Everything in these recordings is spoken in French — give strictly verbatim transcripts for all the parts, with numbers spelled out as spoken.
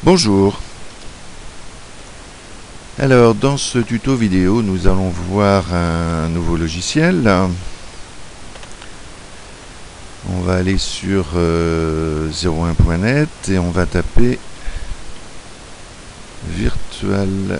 Bonjour. Alors dans ce tuto vidéo nous allons voir un nouveau logiciel. On va aller sur euh, zéro un point net et on va taper VirtualBox.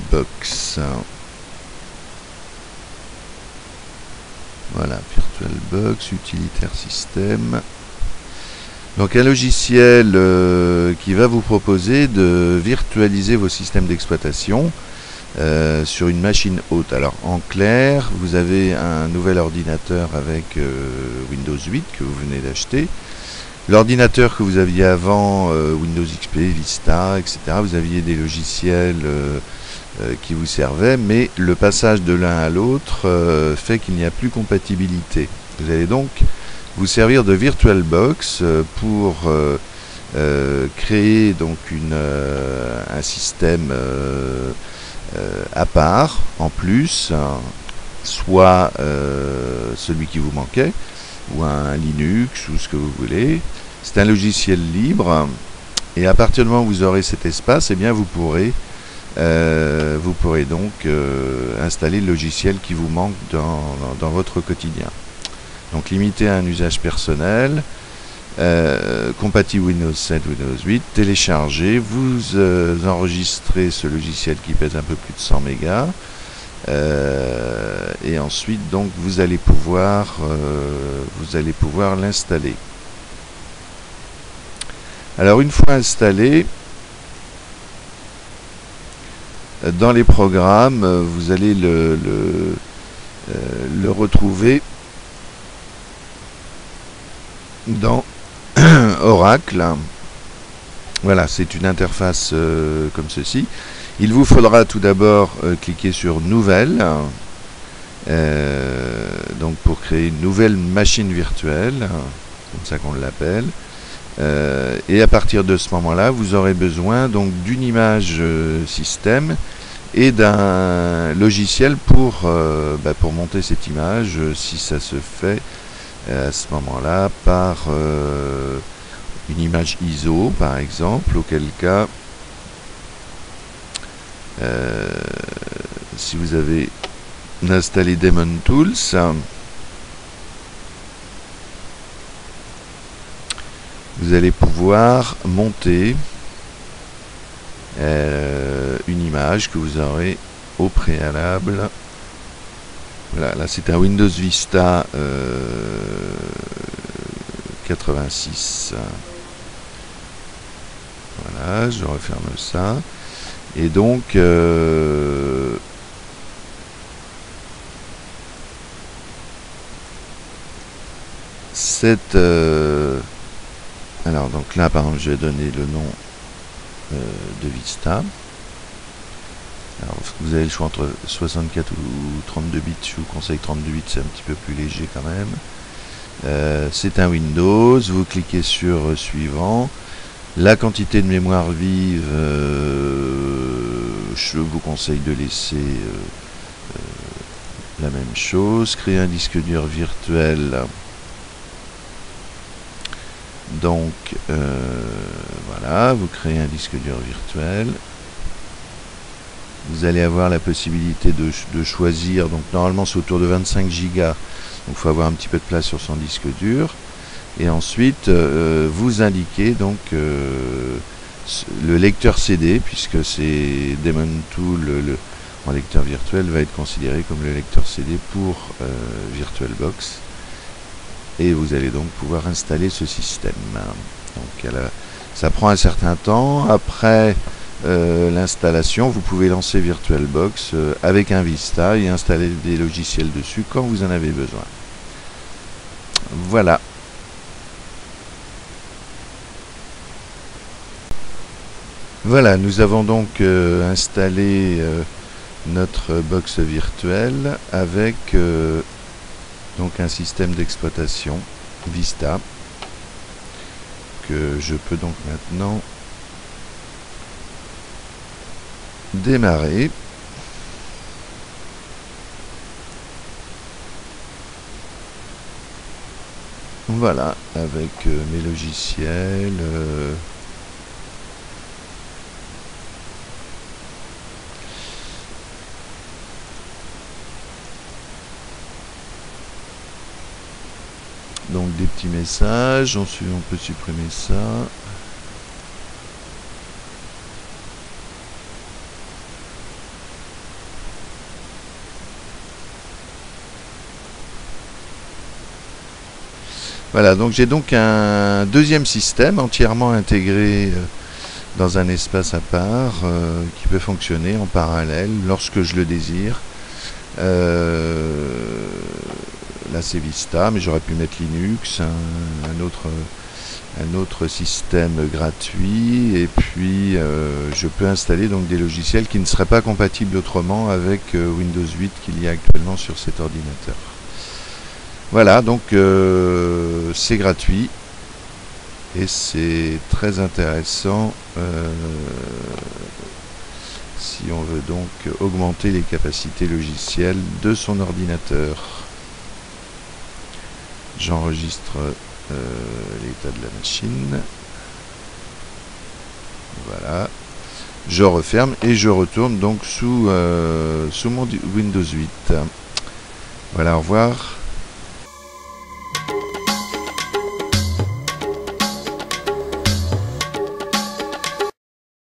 Voilà, VirtualBox, utilitaire système. Donc un logiciel euh, qui va vous proposer de virtualiser vos systèmes d'exploitation euh, sur une machine haute. Alors en clair, vous avez un nouvel ordinateur avec euh, Windows huit que vous venez d'acheter. L'ordinateur que vous aviez avant, euh, Windows X P, Vista, et cetera, vous aviez des logiciels euh, euh, qui vous servaient, mais le passage de l'un à l'autre euh, fait qu'il n'y a plus compatibilité. Vous allez donc vous servir de VirtualBox pour euh, euh, créer donc une, euh, un système euh, euh, à part, en plus, hein, soit euh, celui qui vous manquait, ou un Linux, ou ce que vous voulez. C'est un logiciel libre, et à partir du moment où vous aurez cet espace, eh bien vous pourrez, euh, vous pourrez donc euh, installer le logiciel qui vous manque dans, dans, dans votre quotidien. Donc limité à un usage personnel, euh, compatible Windows sept, Windows huit, téléchargé, vous euh, enregistrez ce logiciel qui pèse un peu plus de cent mégas, euh, et ensuite donc vous allez pouvoir, euh, vous allez pouvoir l'installer. Alors une fois installé, dans les programmes, vous allez le, le, euh, le retrouver dans Oracle. Voilà, c'est une interface euh, comme ceci. Il vous faudra tout d'abord euh, cliquer sur Nouvelle, euh, donc pour créer une nouvelle machine virtuelle, comme ça qu'on l'appelle. Euh, et à partir de ce moment-là, vous aurez besoin donc d'une image euh, système et d'un logiciel pour, euh, bah, pour monter cette image, euh, si ça se fait à ce moment-là par euh, une image I S O par exemple, auquel cas euh, si vous avez installé Daemon Tools, vous allez pouvoir monter euh, une image que vous aurez au préalable. Voilà, là c'est un Windows Vista euh, quatre-vingt-six. Voilà, je referme ça. Et donc, euh, cette... Euh, alors, donc là, par exemple, je vais donner le nom euh, de Vista. Alors, vous avez le choix entre soixante-quatre ou trente-deux bits. Je vous conseille trente-deux bits, c'est un petit peu plus léger quand même. Euh, c'est un Windows. Vous cliquez sur euh, Suivant. La quantité de mémoire vive, euh, je vous conseille de laisser euh, euh, la même chose. Créer un disque dur virtuel. Donc, euh, voilà, vous créez un disque dur virtuel. Vous allez avoir la possibilité de, de choisir, donc normalement c'est autour de vingt-cinq gigas, donc il faut avoir un petit peu de place sur son disque dur. Et ensuite, euh, vous indiquez donc euh, le lecteur C D, puisque c'est Daemon Tool, le, le, en lecteur virtuel, va être considéré comme le lecteur C D pour euh, VirtualBox. Et vous allez donc pouvoir installer ce système. Donc elle a, ça prend un certain temps. Après Euh, l'installation, vous pouvez lancer VirtualBox euh, avec un Vista et installer des logiciels dessus quand vous en avez besoin. Voilà. Voilà, nous avons donc euh, installé euh, notre box virtuelle avec euh, donc un système d'exploitation Vista que je peux donc maintenant démarrer. Voilà, avec euh, mes logiciels, euh, Donc des petits messages, ensuite on peut supprimer ça. Voilà, donc j'ai donc un deuxième système entièrement intégré dans un espace à part euh, qui peut fonctionner en parallèle lorsque je le désire. Euh, là c'est Vista, mais j'aurais pu mettre Linux, un, un, autre, un autre système gratuit, et puis euh, je peux installer donc des logiciels qui ne seraient pas compatibles autrement avec euh, Windows huit qu'il y a actuellement sur cet ordinateur. Voilà, donc euh, c'est gratuit et c'est très intéressant euh, si on veut donc augmenter les capacités logicielles de son ordinateur. J'enregistre euh, l'état de la machine. Voilà. Je referme et je retourne donc sous, euh, sous mon Windows huit. Voilà, au revoir.